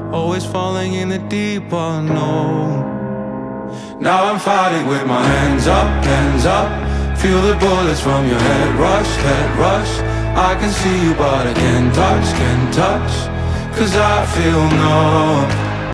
always falling in the deep unknown. Now I'm fighting with my hands up, hands up. Feel the bullets from your head rush, head rush. I can see you but I can't touch, 'cause I feel numb.